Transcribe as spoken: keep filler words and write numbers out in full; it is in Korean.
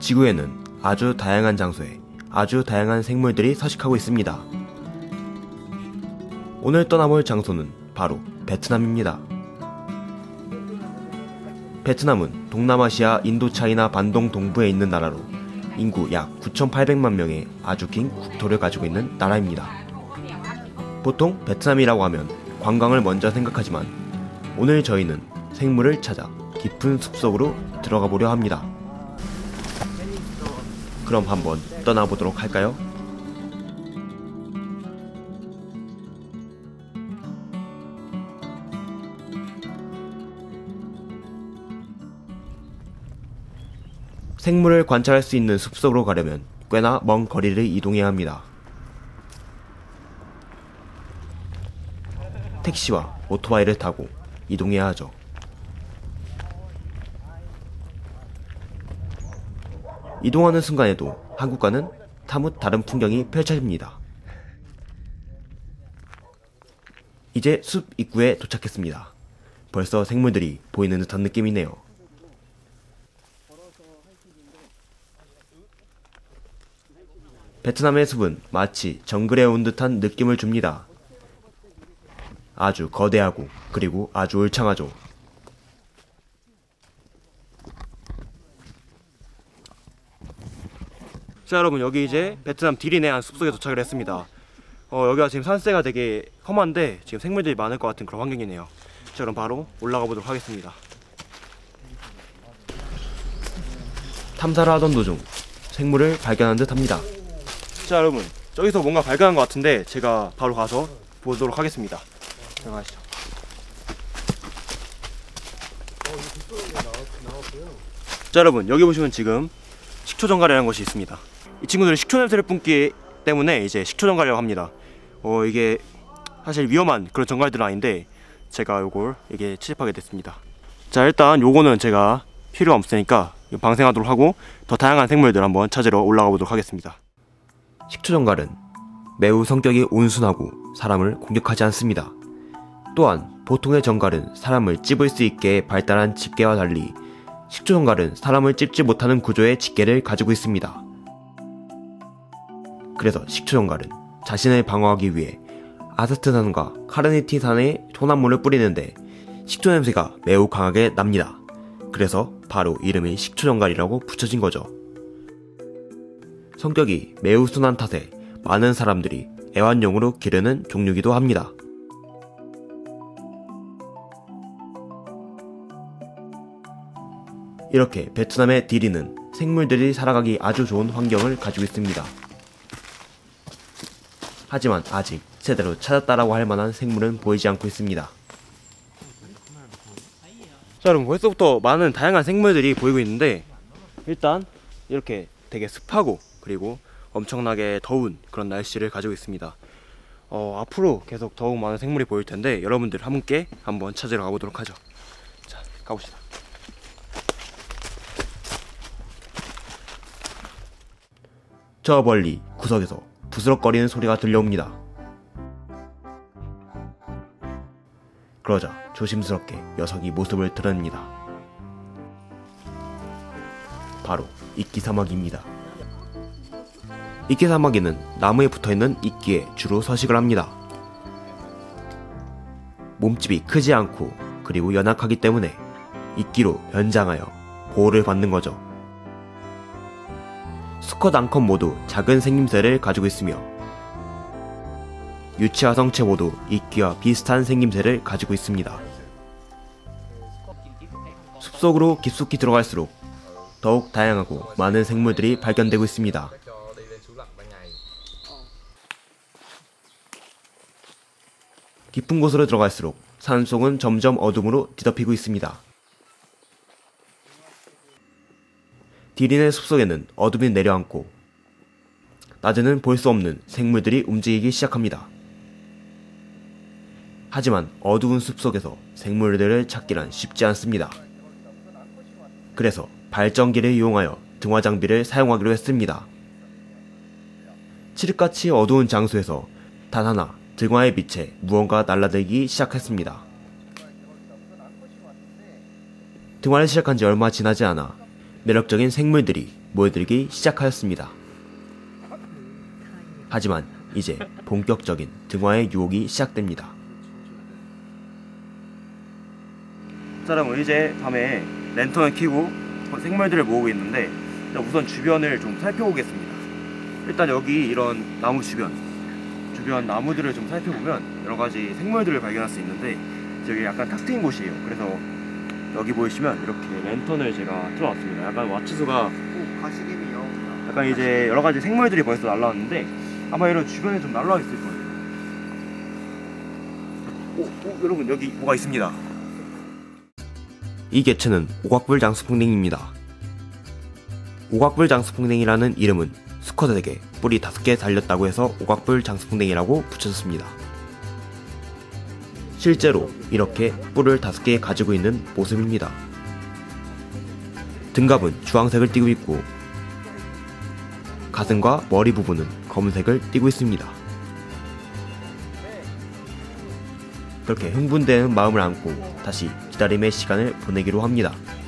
지구에는 아주 다양한 장소에 아주 다양한 생물들이 서식하고 있습니다. 오늘 떠나볼 장소는 바로 베트남입니다. 베트남은 동남아시아 인도차이나 반동 동부에 있는 나라로 인구 약 구천팔백만 명의 아주 긴 국토를 가지고 있는 나라입니다. 보통 베트남이라고 하면 관광을 먼저 생각하지만 오늘 저희는 생물을 찾아 깊은 숲속으로 들어가 보려 합니다. 그럼 한번 떠나보도록 할까요? 생물을 관찰할 수 있는 숲속으로 가려면 꽤나 먼 거리를 이동해야 합니다. 택시와 오토바이를 타고 이동해야 하죠. 이동하는 순간에도 한국과는 사뭇 다른 풍경이 펼쳐집니다. 이제 숲 입구에 도착했습니다. 벌써 생물들이 보이는 듯한 느낌이네요. 베트남의 숲은 마치 정글에 온 듯한 느낌을 줍니다. 아주 거대하고 그리고 아주 울창하죠. 자, 여러분, 여기 이제 베트남 디린의 한 숲속에 도착을 했습니다. 어, 여기가 지금 산세가 되게 험한데 지금 생물들이 많을 것 같은 그런 환경이네요. 자, 그럼 바로 올라가 보도록 하겠습니다. 탐사를 하던 도중 생물을 발견한 듯 합니다. 자, 여러분, 저기서 뭔가 발견한 것 같은데 제가 바로 가서 보도록 하겠습니다. 들어가시죠. 자, 여러분, 여기 보시면 지금 식초정갈이라는 것이 있습니다. 이 친구들은 식초 냄새를 뿜기 때문에 이제 식초정갈이라고 합니다. 어, 이게 사실 위험한 그런 정갈들은 아닌데 제가 요걸 이게 채집하게 됐습니다. 자, 일단 요거는 제가 필요가 없으니까 방생하도록 하고 더 다양한 생물들 한번 찾으러 올라가 보도록 하겠습니다. 식초정갈은 매우 성격이 온순하고 사람을 공격하지 않습니다. 또한 보통의 정갈은 사람을 찝을 수 있게 발달한 집게와 달리 식초정갈은 사람을 찝지 못하는 구조의 집게를 가지고 있습니다. 그래서 식초정갈은 자신을 방어하기 위해 아세트산과 카르니틴산의 혼합물을 뿌리는데 식초 냄새가 매우 강하게 납니다. 그래서 바로 이름이 식초정갈이라고 붙여진 거죠. 성격이 매우 순한 탓에 많은 사람들이 애완용으로 기르는 종류이기도 합니다. 이렇게 베트남의 디린은 생물들이 살아가기 아주 좋은 환경을 가지고 있습니다. 하지만 아직 제대로 찾았다라고 할 만한 생물은 보이지 않고 있습니다. 자, 여러분, 벌써부터 많은 다양한 생물들이 보이고 있는데 일단 이렇게 되게 습하고 그리고 엄청나게 더운 그런 날씨를 가지고 있습니다. 어, 앞으로 계속 더욱 많은 생물이 보일 텐데 여러분들 함께 한번 찾으러 가보도록 하죠. 자, 가봅시다. 저 멀리 구석에서 부스럭거리는 소리가 들려옵니다. 그러자 조심스럽게 녀석이 모습을 드러냅니다. 바로 이끼사마귀입니다. 이끼사마귀는 나무에 붙어있는 이끼에 주로 서식을 합니다. 몸집이 크지 않고 그리고 연약하기 때문에 이끼로 연장하여 보호를 받는 거죠. 수컷 암컷 모두 작은 생김새를 가지고 있으며 유치와 성체 모두 이끼와 비슷한 생김새를 가지고 있습니다. 숲속으로 깊숙이 들어갈수록 더욱 다양하고 많은 생물들이 발견되고 있습니다. 깊은 곳으로 들어갈수록 산속은 점점 어둠으로 뒤덮이고 있습니다. 디린의 숲속에는 어둠이 내려앉고 낮에는 볼 수 없는 생물들이 움직이기 시작합니다. 하지만 어두운 숲속에서 생물들을 찾기란 쉽지 않습니다. 그래서 발전기를 이용하여 등화 장비를 사용하기로 했습니다. 칠흑같이 어두운 장소에서 단 하나 등화의 빛에 무언가 날아들기 시작했습니다. 등화를 시작한 지 얼마 지나지 않아 매력적인 생물들이 모여들기 시작하였습니다. 하지만 이제 본격적인 등화의 유혹이 시작됩니다. 자, 여러분 이제 밤에 랜턴을 켜고 생물들을 모으고 있는데 우선 주변을 좀 살펴보겠습니다. 일단 여기 이런 나무 주변 주변 나무들을 좀 살펴보면 여러가지 생물들을 발견할 수 있는데 여기 약간 탁 트인 곳이에요. 그래서 여기 보이시면 이렇게 랜턴을 제가 틀어놨습니다. 약간 와치수가 가시개미요. 약간 이제 여러가지 생물들이 벌써 날라왔는데 아마 이런 주변에 좀 날라와 있을 거예요. 오, 오, 여러분 여기 뭐가 있습니다. 이 개체는 오각불 장수풍뎅이입니다. 오각불 장수풍뎅이라는 이름은 수컷에게 뿔이 다섯 개 달렸다고 해서 오각불 장수풍뎅이라고 붙여졌습니다. 실제로 이렇게 뿔을 다섯 개 가지고 있는 모습입니다. 등갑은 주황색을 띠고 있고 가슴과 머리 부분은 검은색을 띠고 있습니다. 그렇게 흥분되는 마음을 안고 다시 기다림의 시간을 보내기로 합니다.